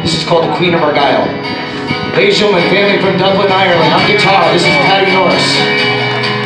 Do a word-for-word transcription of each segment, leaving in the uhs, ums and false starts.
This is called The Queen of Argyll. Ladies and gentlemen, family from Dublin, Ireland, on guitar, this is Patty Norris.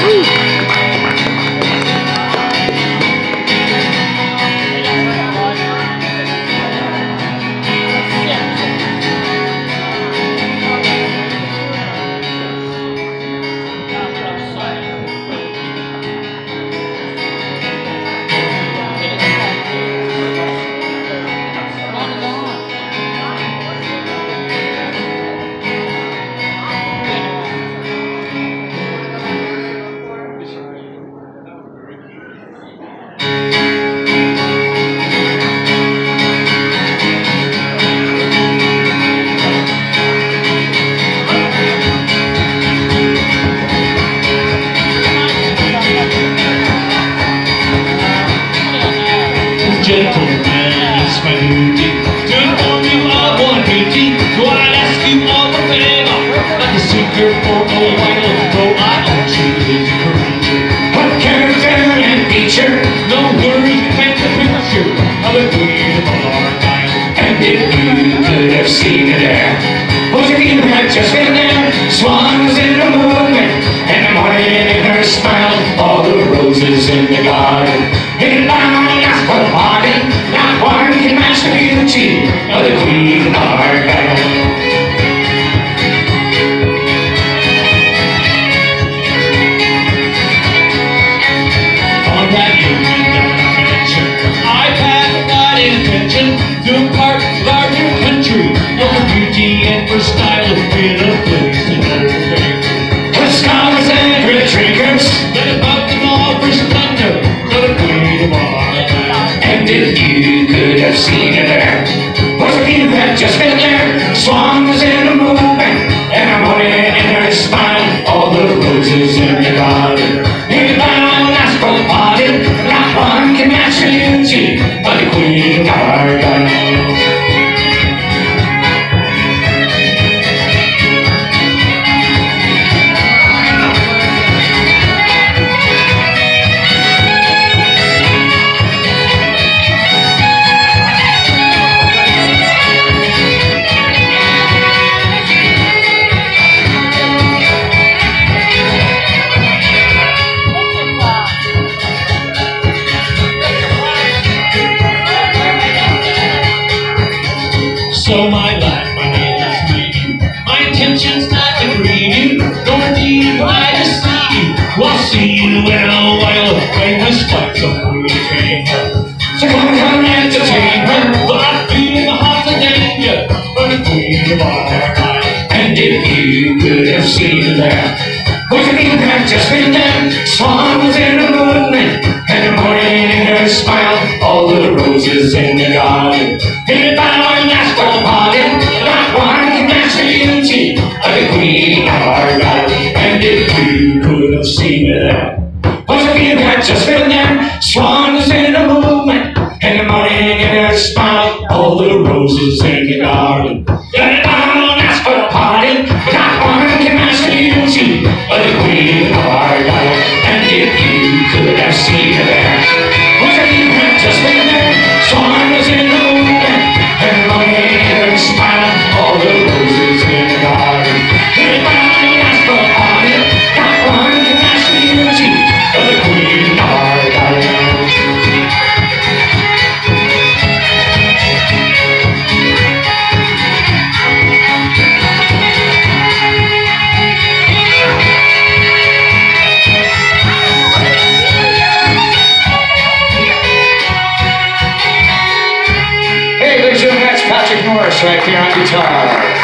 Gentleman, it's my duty to inform you of one beauty. So I'd ask you all a favor, not to seek her for a while, though I own she is a creature. What character and feature? No worries, you paint the picture of the Queen of Argyll. And if you could have seen her there, was it you had just been there? Swans in the movement, and the morning in her smile, all the roses in the garden. In my last party, not one can match the beauty of the Queen of Argyll. On that evening that I mentioned, I've had that intention to impart larger country, for her beauty and for style of being a place to know fame. The scholars and great drinkers, Let above them all for splendor, for the Queen of Argyll. and if you could have seen her there, was it you had just been there? Swans in the movement, and the morning in her smile, all the roses in the garden. In my last party, not one can match the beauty of the Queen of Argyll. So my life, my name is me. My intention's not to grieve you, nor indeed am I to see you. I'll see you in a while, famous fights of hurricane. So come come and entertain her, But I feel the heart's a danger, for the Queen of Argyll. and if you could have seen her there, was it you had just been there? Swans in the movement, and the morning in her smile, all the roses in the garden. In the last party, not one can match the beauty of the Queen of Argyll. And if you could have seen her there, was it you had just been there? Swans in the movement, and the morning in her smile, all the roses in the garden. In the last party, not one can match the beauty of the Queen of Argyll. And if you could have seen her there, was it you had just been there? Swans in the movement, and the morning in her smile, all the roses in the garden. In the last party, not one can match the beauty of the Queen of Argyll. Hey, ladies and gentlemen, that's Patrick Norris right there on guitar.